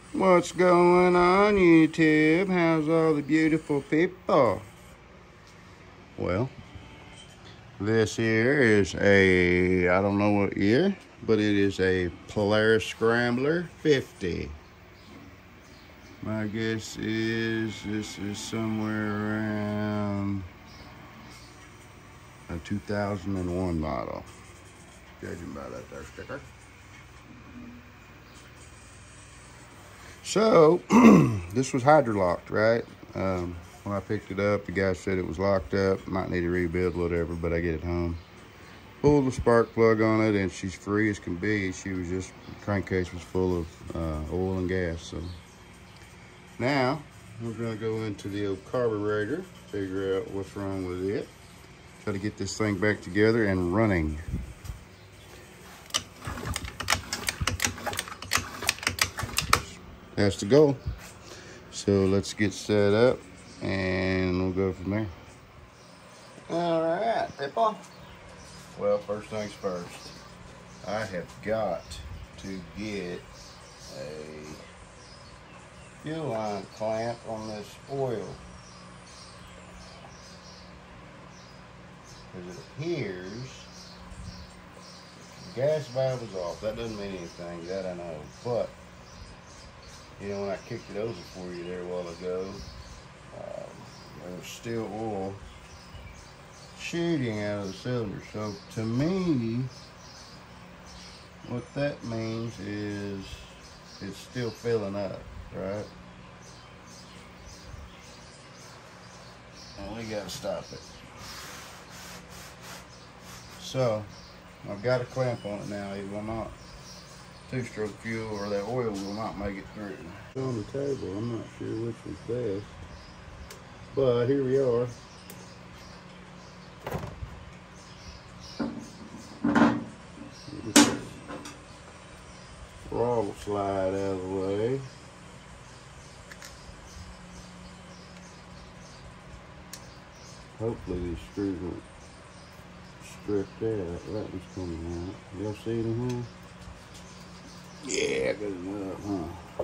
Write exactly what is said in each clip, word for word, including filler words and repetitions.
What's going on, YouTube? How's all the beautiful people? Well, this here is a, I don't know what year, but it is a Polaris Scrambler fifty. My guess is this is somewhere around a two thousand one model. Judging by that there sticker. So, this was hydrolocked, right? Um, when I picked it up, the guy said it was locked up, might need to rebuild, whatever, but I get it home. Pulled the spark plug on it, and she's free as can be. She was just, the crankcase was full of uh, oil and gas. So now, we're gonna go into the old carburetor, figure out what's wrong with it, try to get this thing back together and running. That's the goal. So let's get set up and we'll go from there. All right, people. Well, first things first, I have got to get a fuel line clamp on this oil. Because it appears the gas valve is off. That doesn't mean anything, that I know. But you know, when I kicked it over for you there a while ago, um, there was still oil shooting out of the cylinder. So to me, what that means is it's still filling up, right? And we gotta stop it. So I've got a clamp on it now. It will not, two-stroke fuel or that oil will not make it through. On the table, I'm not sure which was best, but here we are. Get this throttle slide out of the way. Hopefully these screws won't stripped out. That one's coming out. Y'all see anything? Yeah, good enough, huh?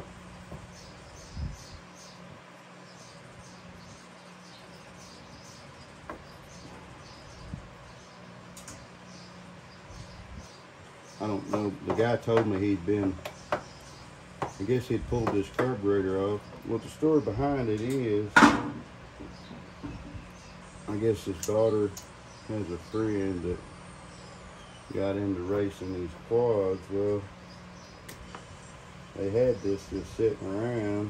I don't know. The guy told me he'd been, I guess he'd pulled this carburetor off. What the story behind it is, I guess his daughter has a friend that got into racing these quads. Well, they had this just sitting around,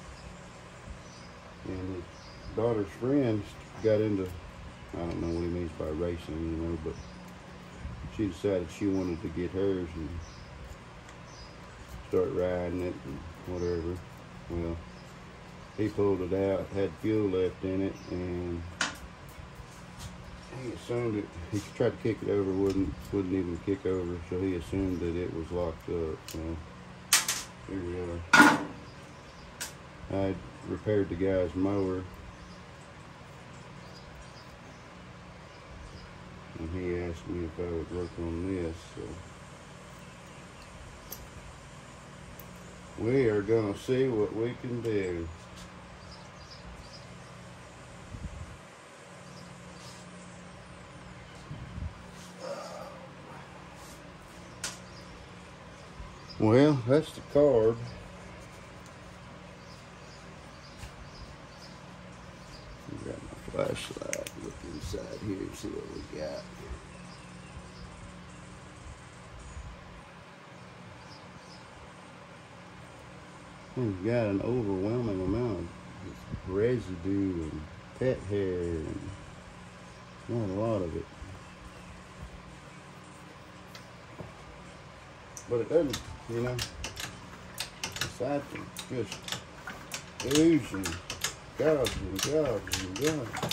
and his daughter's friend got into, I don't know what he means by racing, you know, but she decided she wanted to get hers and start riding it and whatever. Well, he pulled it out, had fuel left in it, and he assumed it, he tried to kick it over, wouldn't, wouldn't even kick over, so he assumed that it was locked up. So here we are. I repaired the guy's mower, and he asked me if I would work on this. So we are gonna see what we can do. Well, that's the carb. Got my flashlight. Look inside here and see what we got. We've got an overwhelming amount of residue and pet hair, and not a lot of it. But it doesn't, you know, aside from just oozing, gobs and gobs and gobs.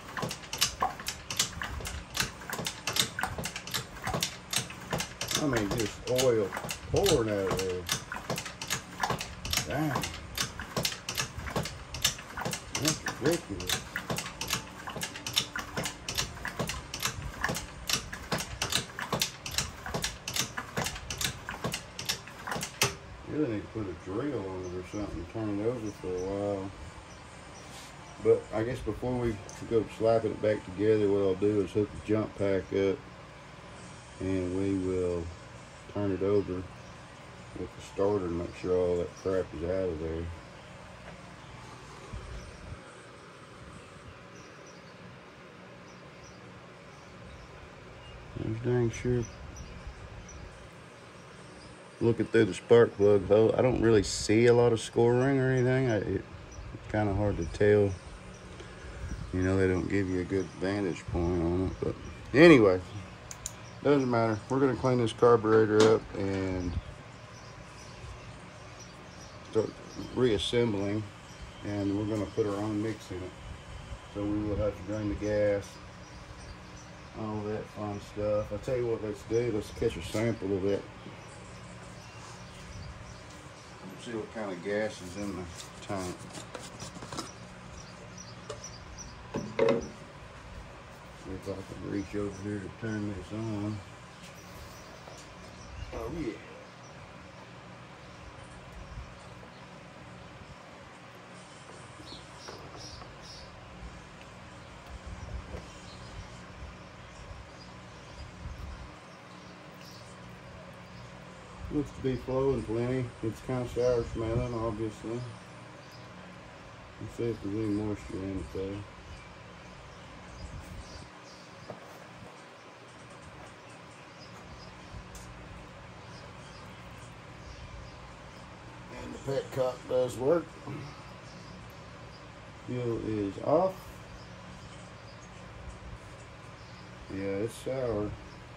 I mean, just oil pouring out of there. Damn. That's ridiculous. really need to put a drill on it or something, turn it over for a while. But I guess before we go slapping it back together, what I'll do is hook the jump pack up and we will turn it over with the starter and make sure all that crap is out of there. There's dang sure. Looking through the spark plug hole, I don't really see a lot of score ring or anything. I, it, it's kind of hard to tell. You know, they don't give you a good vantage point on it. But anyway, doesn't matter. We're going to clean this carburetor up and start reassembling. And we're going to put our own mix in it. So we will have to drain the gas. All that fun stuff. I'll tell you what, let's do. Let's catch a sample of it. See what kind of gas is in the tank. See if I can reach over here to turn this on. Oh yeah. Looks to be flowing plenty. It's kind of sour smelling, obviously. Let's see if there's any moisture in it though. And the petcock does work. Fuel is off. Yeah, it's sour.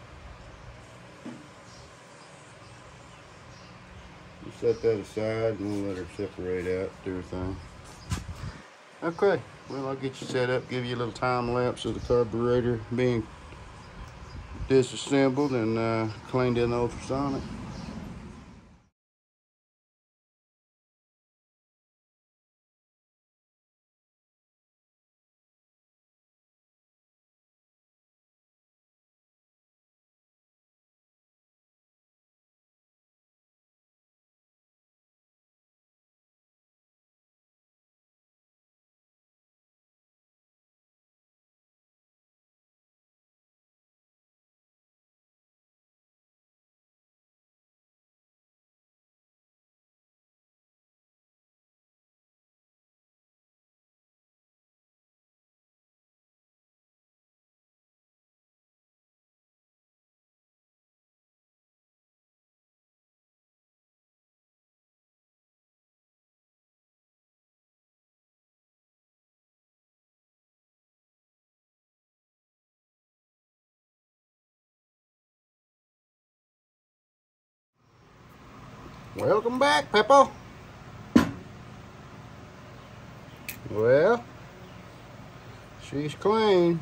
Set that aside and we'll let her separate out, do her thing. Okay, well, I'll get you set up, give you a little time lapse of the carburetor being disassembled and uh, cleaned in the ultrasonic. Welcome back, Peppo. Well, she's clean.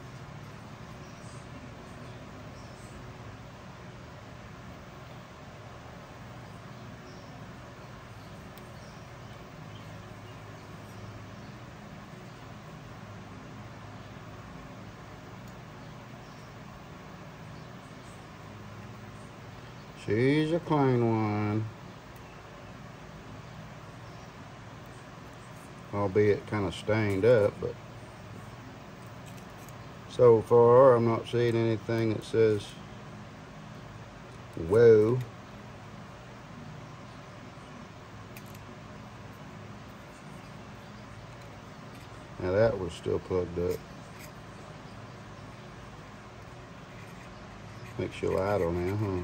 She's a clean one. Albeit kind of stained up, but so far I'm not seeing anything that says whoa. Now that was still plugged up. Makes you idle now, huh?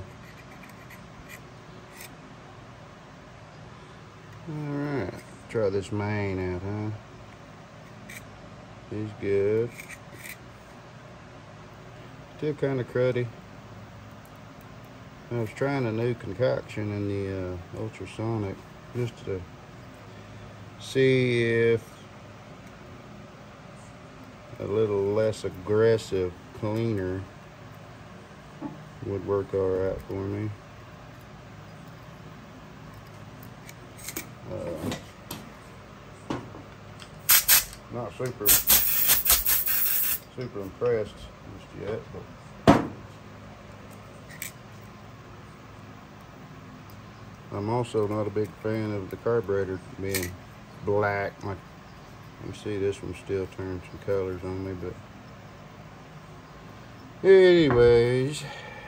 Alright, try this main out, huh? He's good. Still kind of cruddy. I was trying a new concoction in the uh, ultrasonic just to see if a little less aggressive cleaner would work all right for me. Uh, not super, super impressed just yet, but I'm also not a big fan of the carburetor being black. Like, you can see this one still turning some colors on me, but anyways,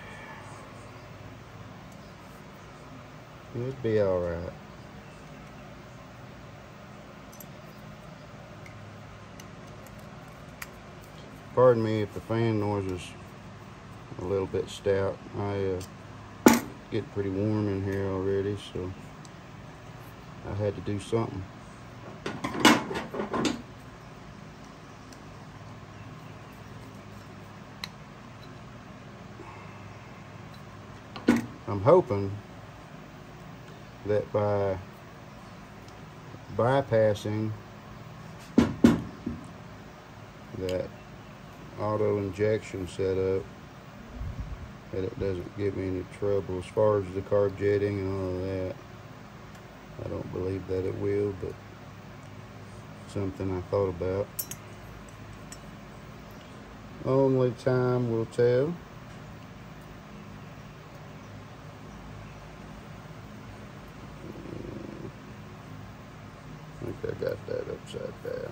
it'd be all right. Pardon me if the fan noise is a little bit stout. I uh, get pretty warm in here already, so I had to do something. I'm hoping that by bypassing that auto injection setup, that it doesn't give me any trouble as far as the carb jetting and all of that. I don't believe that it will, but something I thought about. Only time will tell. I think I got that upside down.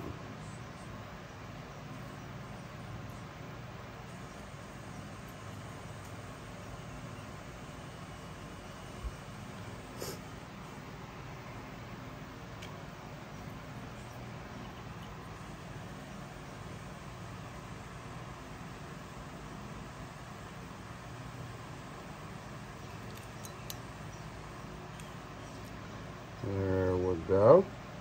There we go.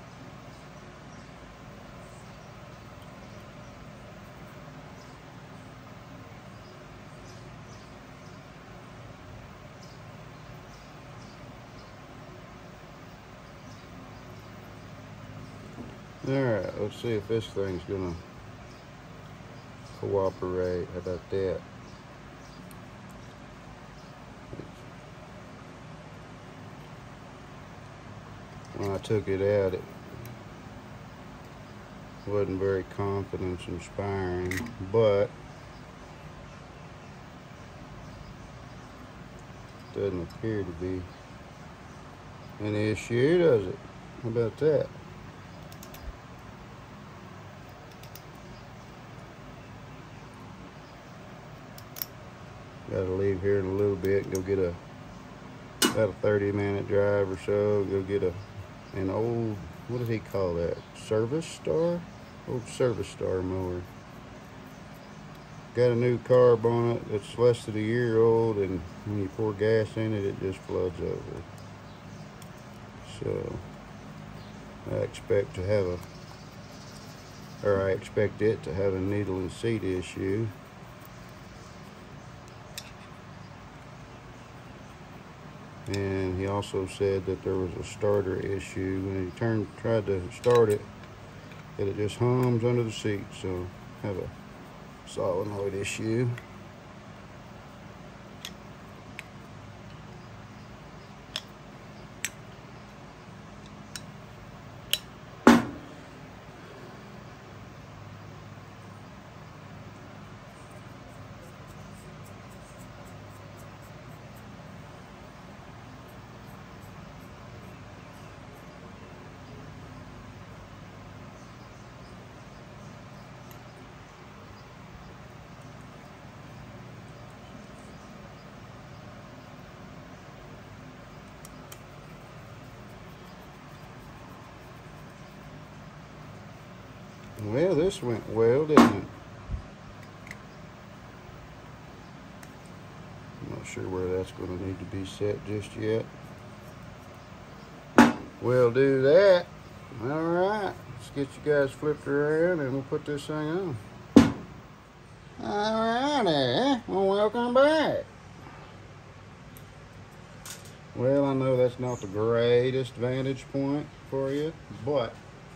Alright, let's see if this thing's gonna cooperate. How about that? When I took it out, it wasn't very confidence inspiring, but doesn't appear to be an issue, does it? How about that? Gotta leave here in a little bit and go get a about a thirty minute drive or so. Go get a an old, what does he call that? Service star? Old service star mower. Got a new carb on it that's less than a year old, and when you pour gas in it, it just floods over. So I expect to have a, or I expect it to have a needle and seat issue. And he also said that there was a starter issue when he turned, tried to start it, that it just hums under the seat. So have a solenoid issue. Well, this went well, didn't it? I'm not sure where that's going to need to be set just yet. We'll do that. All right, let's get you guys flipped around and we'll put this thing on. All righty, well, welcome back. Well, I know that's not the greatest vantage point for you, but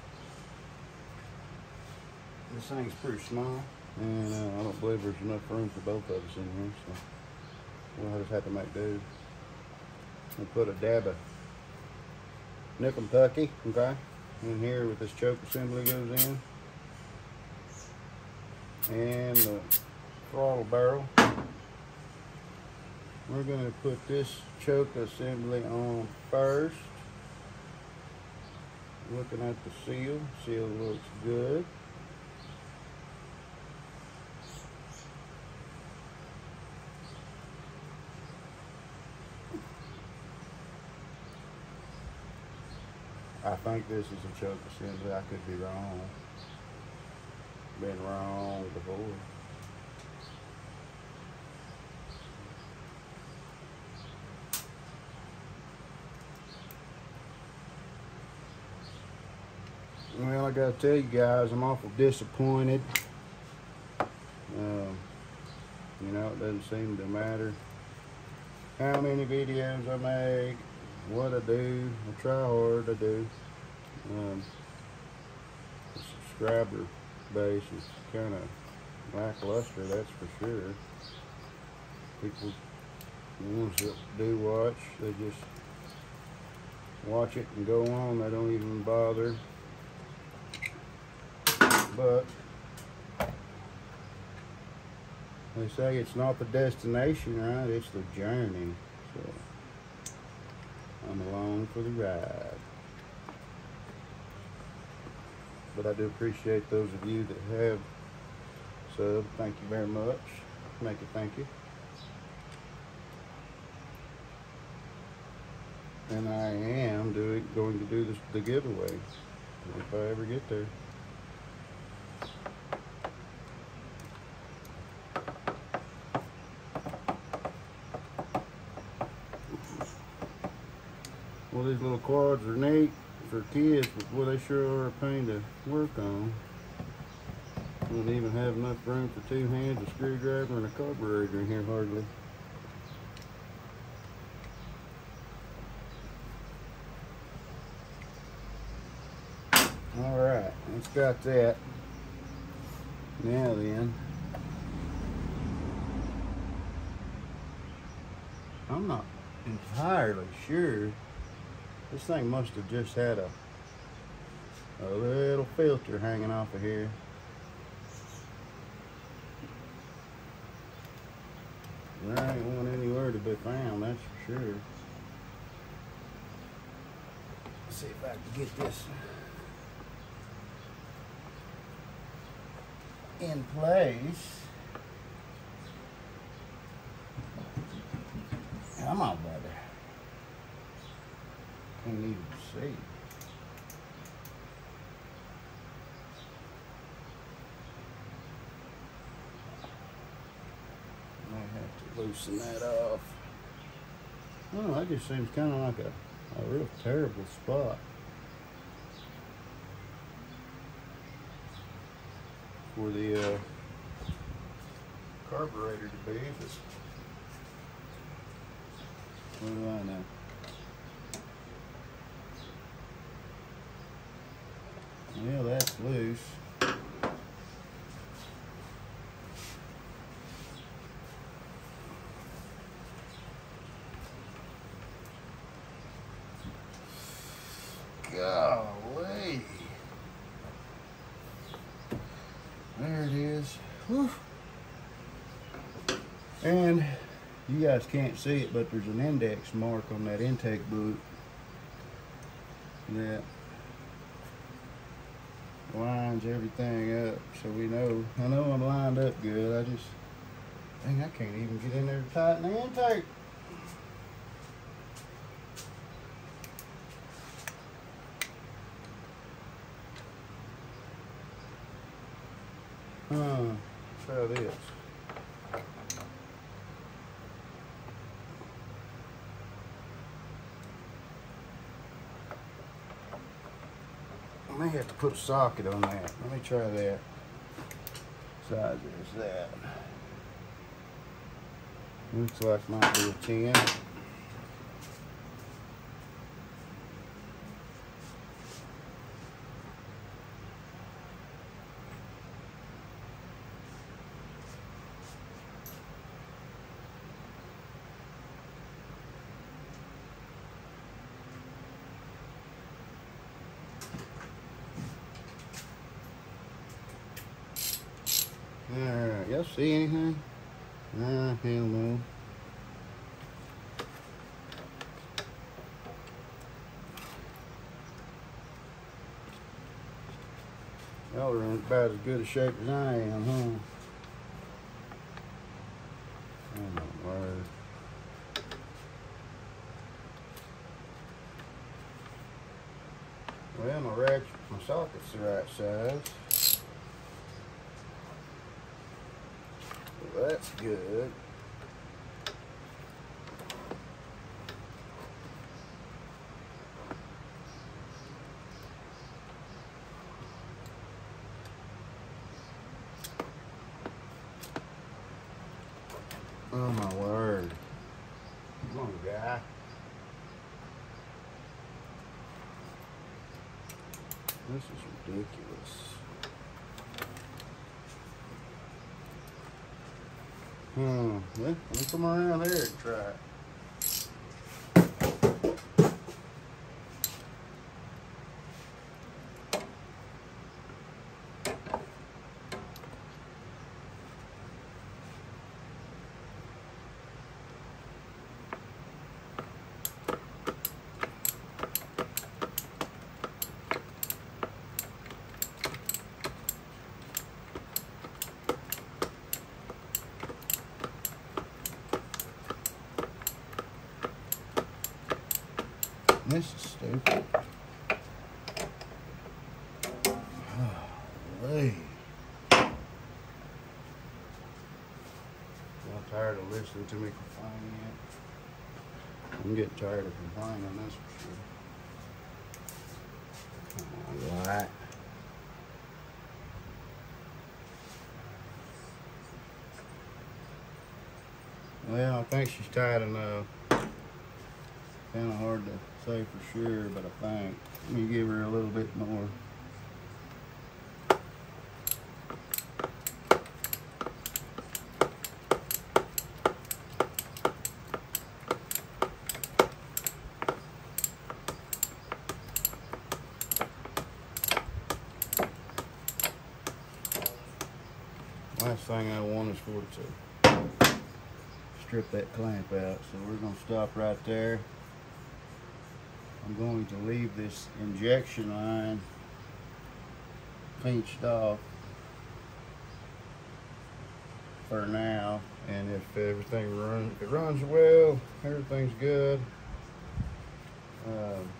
this thing's pretty small, and uh, I don't believe there's enough room for both of us in here, so we'll just have to make do. We'll put a dab of nickel tucky, okay, in here with this choke assembly goes in, and the throttle barrel, we're going to put this choke assembly on first. Looking at the seal, seal looks good. I think this is a choke assembly. I could be wrong. Been wrong before. Well, I gotta tell you guys, I'm awful disappointed. Um, you know, it doesn't seem to matter how many videos I make, what I do. I try hard, I do. Um, the subscriber base is kind of lackluster, that's for sure. People, the ones that do watch, they just watch it and go on. They don't even bother. But they say it's not the destination, right? It's the journey. So I'm along for the ride. But I do appreciate those of you that have subbed. Thank you very much. Make it thank you. And I am doing going to do this, the giveaway if I ever get there. Well, these little quads are neat for kids, but boy, they sure are a pain to work on. Wouldn't even have enough room for two hands, a screwdriver, and a carburetor in here hardly. All right, it's got that. Now then, I'm not entirely sure. This thing must have just had a, a little filter hanging off of here. There ain't one anywhere to be found, that's for sure. Let's see if I can get this in place. Come on, brother. Can't even see. Might have to loosen that off. Oh, that just seems kind of like a, a real terrible spot for the uh, carburetor to be. But what do I know? Well, that's loose. Golly. There it is. Whew. And you guys can't see it, but there's an index mark on that intake boot that lines everything up, so we know. I know I'm lined up good. I just, dang, I can't even get in there to tighten the intake. Huh, try this. I may have to put a socket on that. Let me try that. Size is that? Looks like might be a ten. Alright, y'all see anything? Nah, hell no. Y'all are in about as good a shape as I am, huh? Oh my word. Well, my ratchet, my socket's the right size. Well, that's good. Oh my word. Come on, guy. This is ridiculous. Hmm. Yeah, let me come around there and try it. This is stupid. Holy. I'm tired of listening to me complain yet. I'm getting tired of complaining, that's for sure. Come on, light. Well, I think she's tight enough. Kind of hard to say for sure, but I think. Let me give her a little bit more. Last thing I want is for it to strip that clamp out, so we're going to stop right there. I'm going to leave this injection line pinched off for now, and if everything runs, if it runs well, everything's good. Um,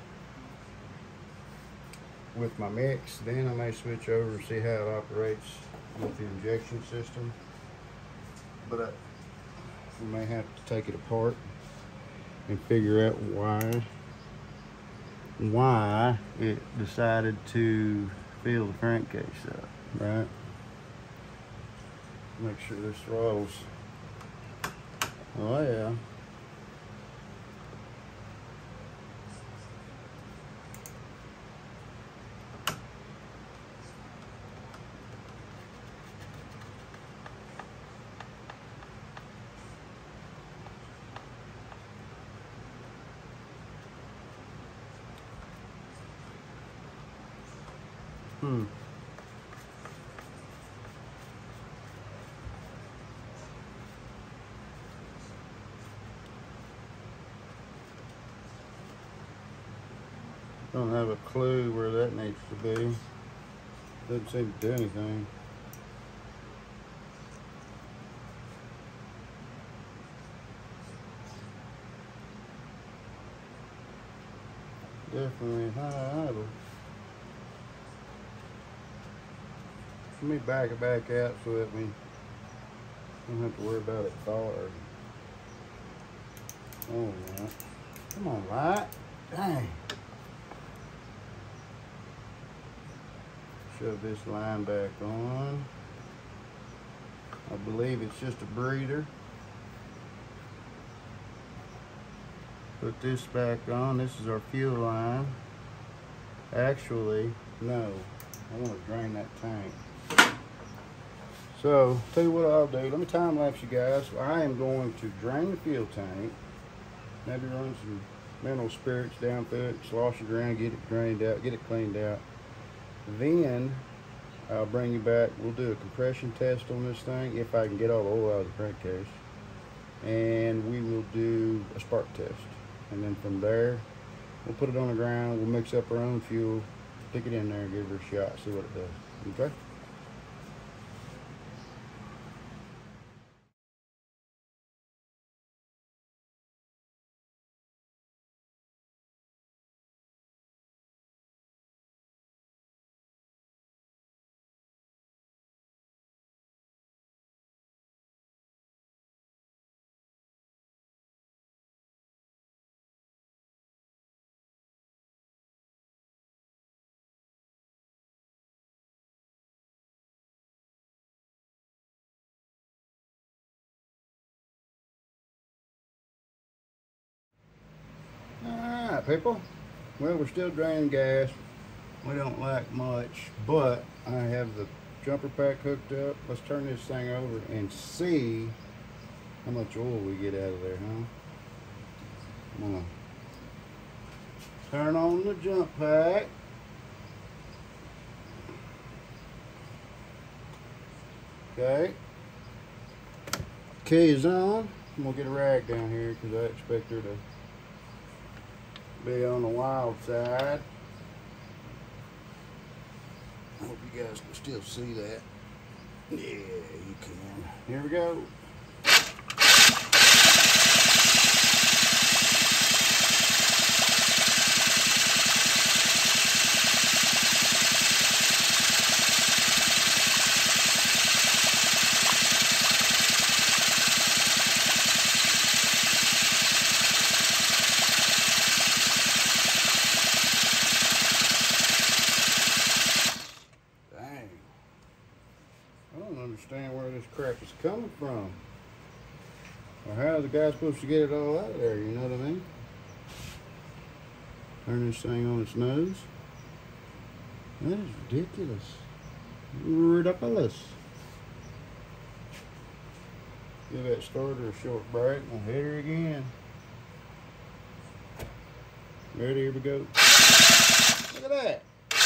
with my mix, then I may switch over and see how it operates with the injection system. But I, we may have to take it apart and figure out why. why it decided to fill the crankcase up, right? Make sure this throttle's, oh yeah. Hmm. Don't have a clue where that needs to be. Doesn't seem to do anything. Definitely high idle. Let me back it back out so that we don't have to worry about it hard. Oh, yeah. Come on, light. Dang. Shove this line back on. I believe it's just a breather. Put this back on. This is our fuel line. Actually, no. I want to drain that tank. So, tell you what I'll do. Let me time lapse you guys. I am going to drain the fuel tank. Maybe run some mineral spirits down through it, slosh it around, get it drained out, get it cleaned out. Then I'll bring you back. We'll do a compression test on this thing if I can get all the oil out of the crankcase, and we will do a spark test. And then from there, we'll put it on the ground. We'll mix up our own fuel, stick it in there and give her a shot, see what it does. Okay? Alright, people. Well, we're still draining gas. We don't like much, but I have the jumper pack hooked up. Let's turn this thing over and see how much oil we get out of there, huh? I'm gonna turn on the jump pack. Okay. Key is on. I'm gonna get a rag down here because I expect her to be on the wild side. I hope you guys can still see that. Yeah, you can. Here we go. Understand where this crap is coming from, or how the guy's supposed to get it all out of there, you know what I mean? Turn this thing on its nose. That is ridiculous. Ridiculous. Give that starter a short break and I'll hit her again. Ready, here we go. Look at that.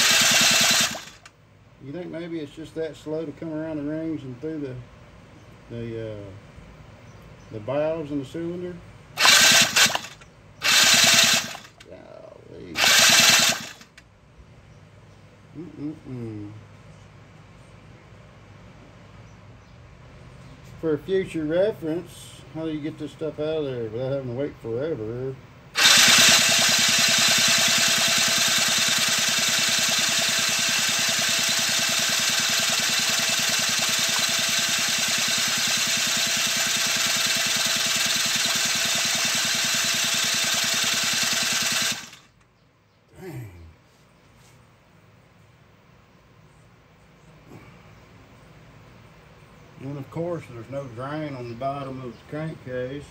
You think maybe it's just that slow to come around the rings and through the the uh, the valves in the cylinder? Golly. Mm-mm-mm. For future reference, how do you get this stuff out of there without having to wait forever? And of course, there's no drain on the bottom of the crankcase.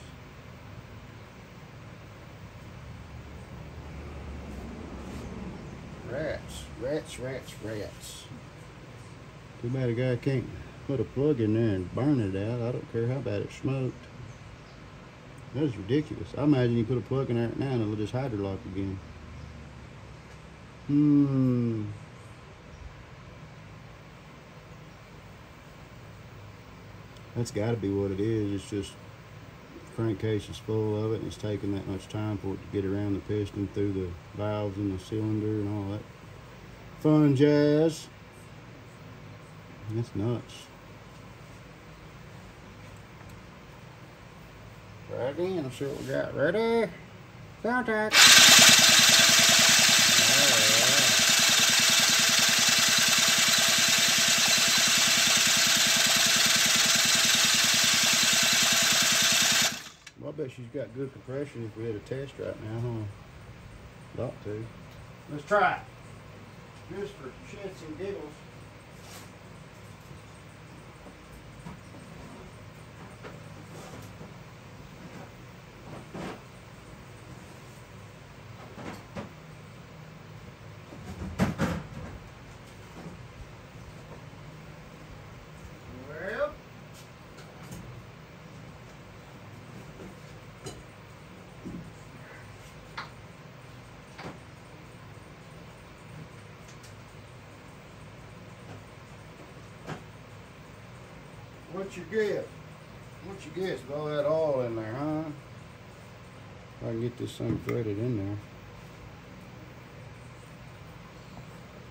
Rats, rats, rats, rats. Too bad a guy can't put a plug in there and burn it out. I don't care how bad it smoked. That is ridiculous. I imagine you put a plug in there right now and it'll just hydrolock again. Hmm. That's got to be what it is. It's just the crankcase is full of it and it's taking that much time for it to get around the piston through the valves in the cylinder and all that fun jazz. That's nuts. Try again. Let's see what we got. Ready? Contact. I bet she's got good compression if we had a test right now, huh? Ought to. Let's try it. Just for shits and giggles. What you get? What you get with all that oil in there, huh? If I can get this thing threaded in there.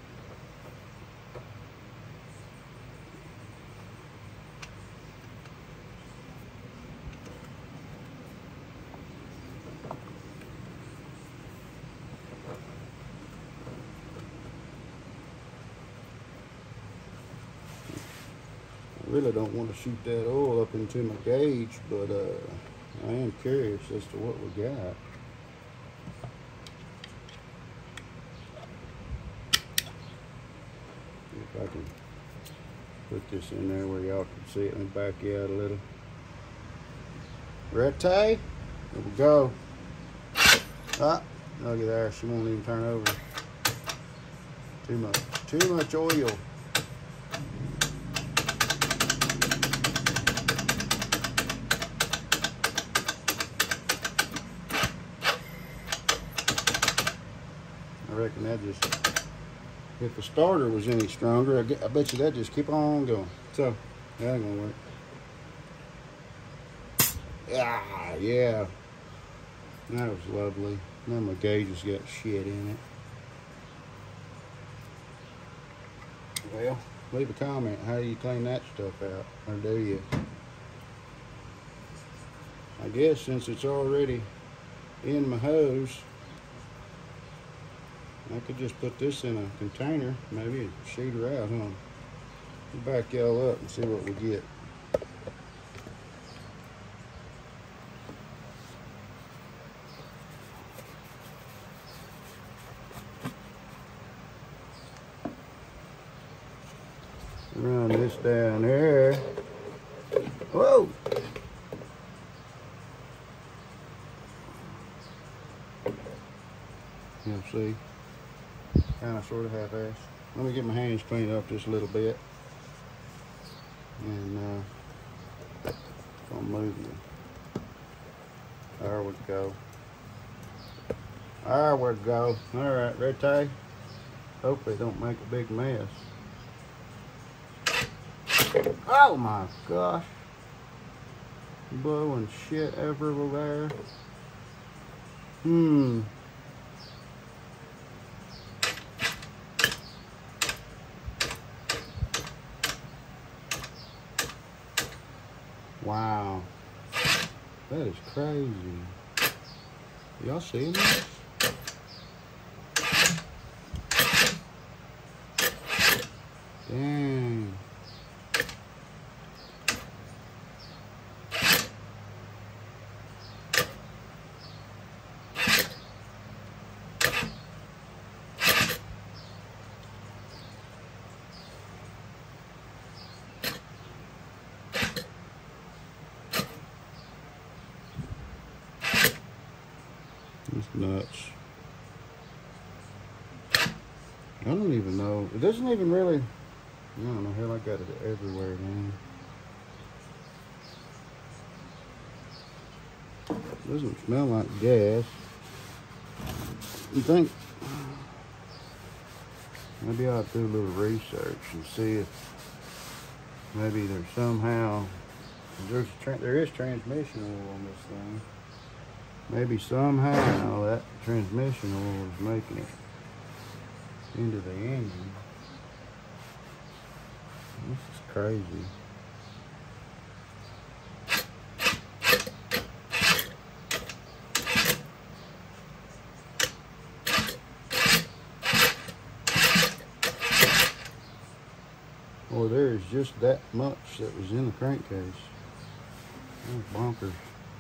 really don't want to shoot that oil up into my gauge, but uh, I am curious as to what we got. If I can put this in there where y'all can see it and back you out a little. Ready? There we go. Ah, look at there. She won't even turn over. Too much. Too much oil. I reckon that just, if the starter was any stronger, I, get, I bet you that just keep on going. So, that ain't gonna work. Ah, yeah. That was lovely. Now my gauge has got shit in it. Well, leave a comment. How do you clean that stuff out? Or do you? I guess since it's already in my hose, I could just put this in a container, maybe and shoot her out, huh? We'll back y'all up and see what we get. Run this down here. Whoa! You'll see. Kind of sort of half-assed. Let me get my hands cleaned up just a little bit. And uh, gonna move you. There we go. There we go. Alright, ready? Hopefully it don't make a big mess. Oh my gosh. Blowing shit everywhere. Hmm. Wow. That is crazy. Y'all seeing this? Dang. It's nuts. I don't even know. It doesn't even really, I don't know, hell, I got it everywhere, man. It doesn't smell like gas. You think, maybe I ought to do a little research and see if maybe there's somehow, there's there is transmission oil on this thing. Maybe somehow that transmission oil is making it into the engine. This is crazy. Boy, there is just that much that was in the crankcase. That's bonkers.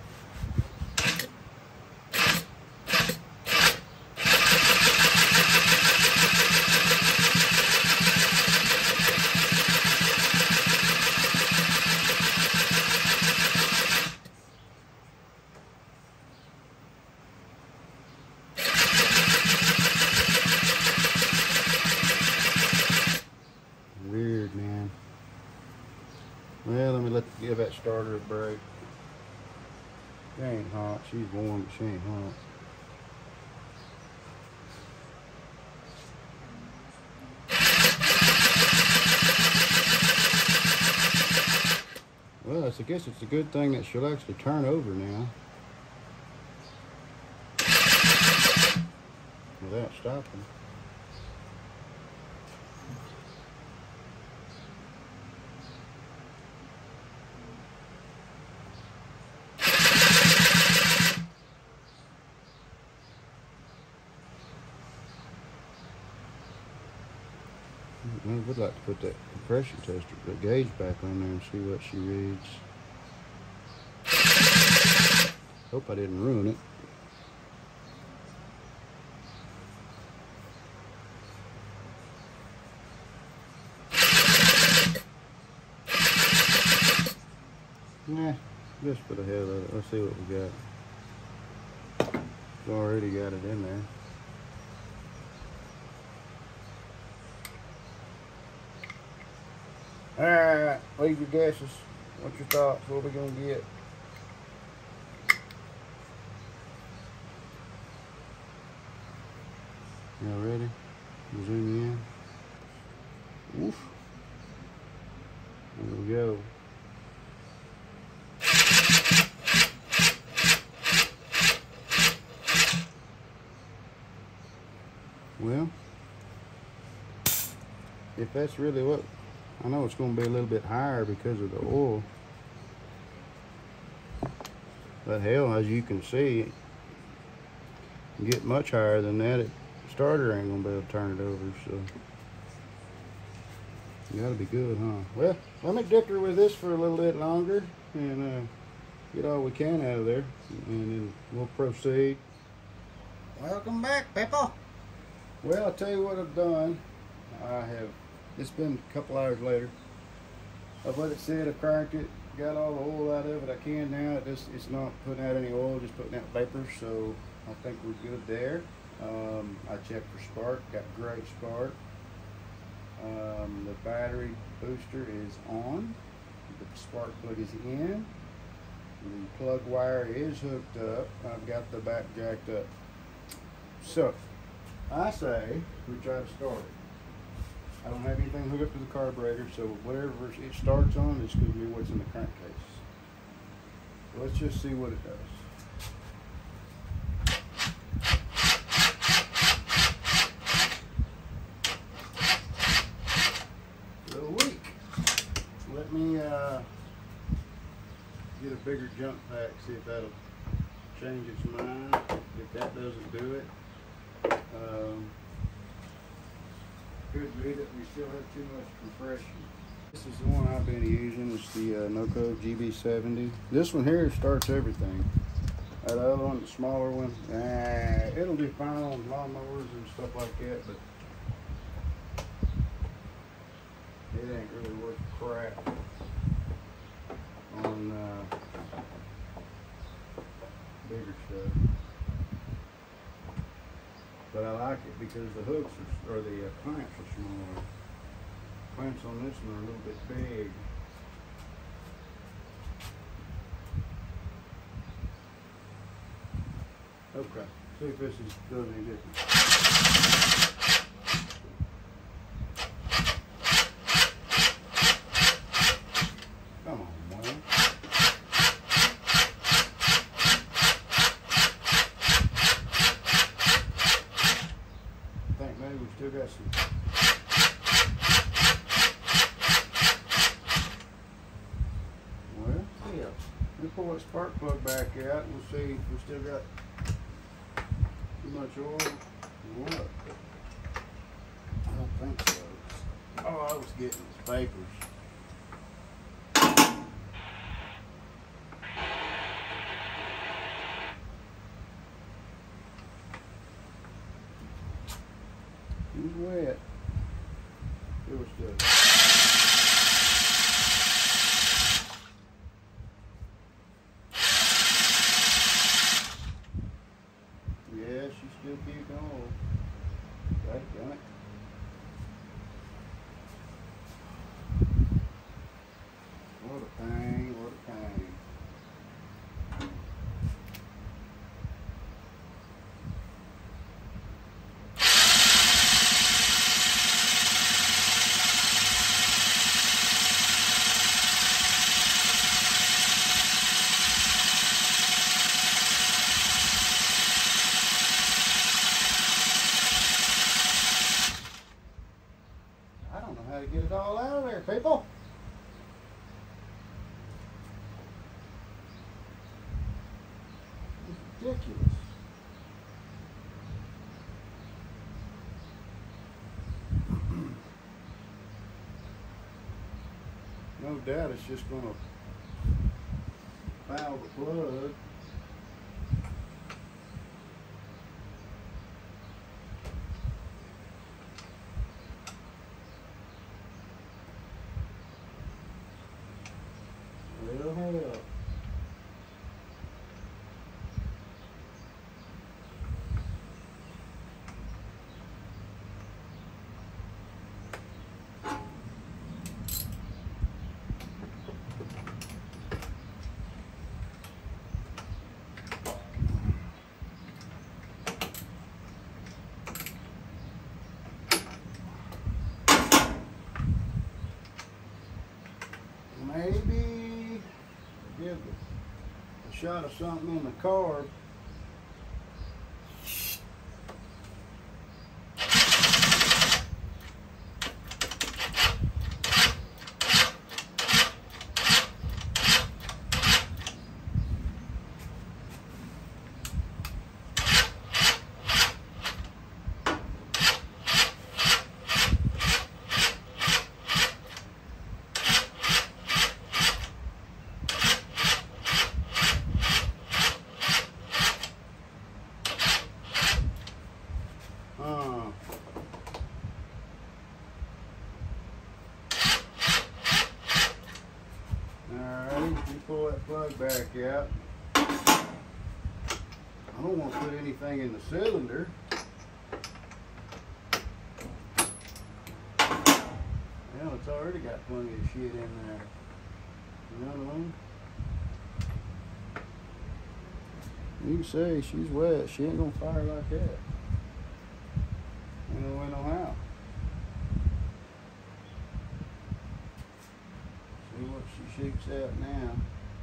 Weird, man. Well, let me let give that starter a break. She ain't hot. She's warm, but she ain't hot. Well, I guess it's a good thing that she'll actually turn over now without stopping. I would like to put that compression tester, that gauge back on there and see what she reads. Hope I didn't ruin it. Nah, just for the hell of it. Let's see what we got. We've already got it in there. Alright, leave your guesses. What's your thoughts? What are we gonna get? Y'all ready? Zoom in. Oof. There we go. Well, if that's really what, I know it's going to be a little bit higher because of the oil. But hell, as you can see, you get much higher than that, it starter ain't going to be able to turn it over, so you got to be good, huh? Well, let me dicker with this for a little bit longer and uh, get all we can out of there, and then we'll proceed. Welcome back, people. Well, I'll tell you what I've done. I have, it's been a couple hours later. I've let it sit, I cranked it, got all the oil out of it I can now. It just, it's not putting out any oil, just putting out vapor, so I think we're good there. Um, I checked for spark, got great spark. Um, the battery booster is on, the spark plug is in, the plug wire is hooked up, I've got the back jacked up. So, I say we try to start it. I don't have anything hooked up to the carburetor, so whatever it starts on, it's going to be what's in the crankcase. So let's just see what it does. A little weak. Let me uh, get a bigger jump pack, see if that'll change its mind. If that doesn't do it, Um, could be that we still have too much compression. This is the one I've been using. It's the uh, NoCo G B seventy. This one here starts everything. That other one, the smaller one, ah, it'll do fine on lawnmowers and stuff like that, but it ain't really worth crap on uh, bigger stuff. But I like it because the hooks are, or the uh, clamps are smaller. Clamps on this one are a little bit big. Okay, see if this is, does any difference. Come on, man. I think maybe we still got some. Well, yeah. Let me pull that spark plug back out and we'll see if we still got too much oil or what. I don't think so. Oh, I was getting these vapors. It was wet. It was still. Yeah, she's still keeping on. Right, done it. What a pain, what a pain. I don't know how to get it all out of there, people. It's ridiculous. doubt it's just gonna foul the plug. It'll help. Maybe give a shot of something in the carb. Pull that plug back out. I don't want to put anything in the cylinder. Well, it's already got plenty of shit in there. You know what I mean? You can say she's wet. She ain't gonna fire like that. Ain't no way, no how. See what she shakes out now.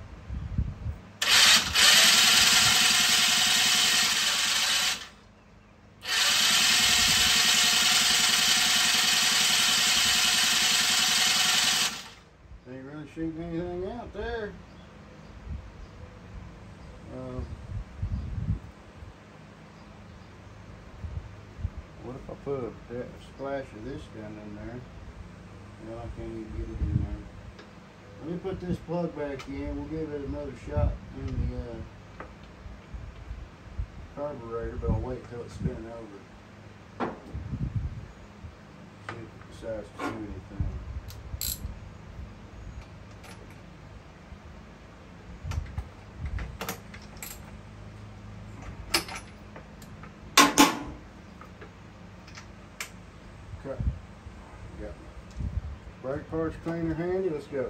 Ain't really shooting anything out there. Uh, what if I put a, a splash of this down in there? Well, I can't even get it in there. Let me put this plug back in. We'll give it another shot in the uh, carburetor, but I'll wait till it's spinning over. See if it decides to do anything. Okay. Got my brake parts cleaner handy. Let's go.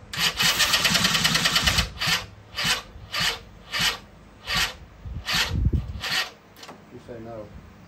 You say no.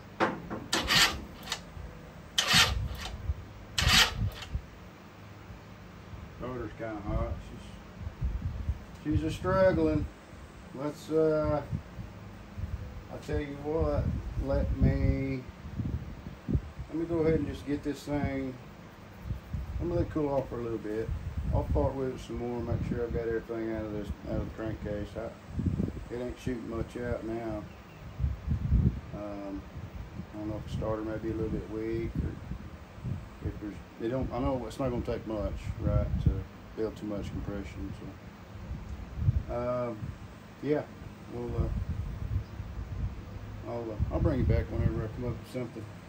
Motor's kind of hot. She's she's a struggling. Let's uh. I'll tell you what. Let me. Let me go ahead and just get this thing. I'm gonna let it cool off for a little bit. I'll fart with it some more, make sure I've got everything out of this, out of the crankcase. I, it ain't shooting much out now. Um, I don't know if the starter may be a little bit weak, or if there's, they don't. I know it's not gonna take much, right, to build too much compression. So, um, yeah, we'll. Uh, I'll uh, I'll bring you back whenever I come up with something.